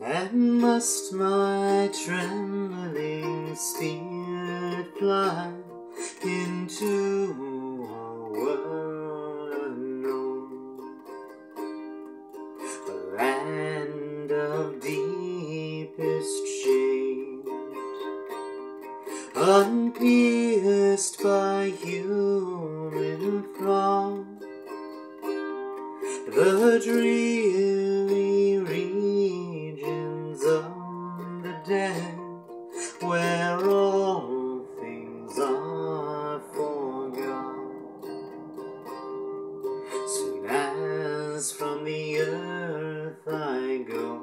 And must my trembling spirit fly into a world unknown, a land of deepest shade, unpierced by human throng, the dreary regions of the dead, where all things are forgot. Soon as from the earth I go,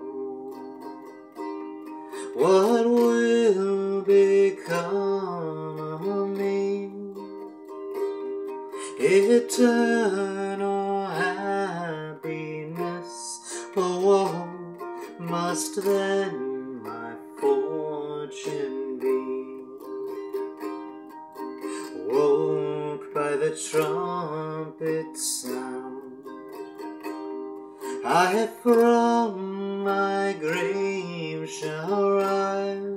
what will become of me? Eternal happiness or woe must then my fortune be. Woke by the trumpet sound, I from my grave shall rise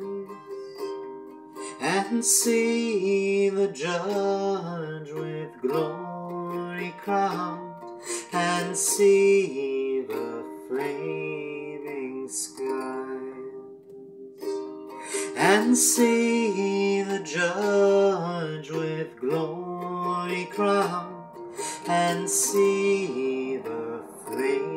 and see the judge with glory crowned, and see the flaming skies, and see the judge with glory crowned, and see the flaming